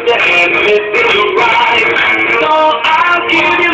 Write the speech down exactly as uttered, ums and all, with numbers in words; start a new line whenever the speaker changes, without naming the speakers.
understand, it's your right. So I'll give you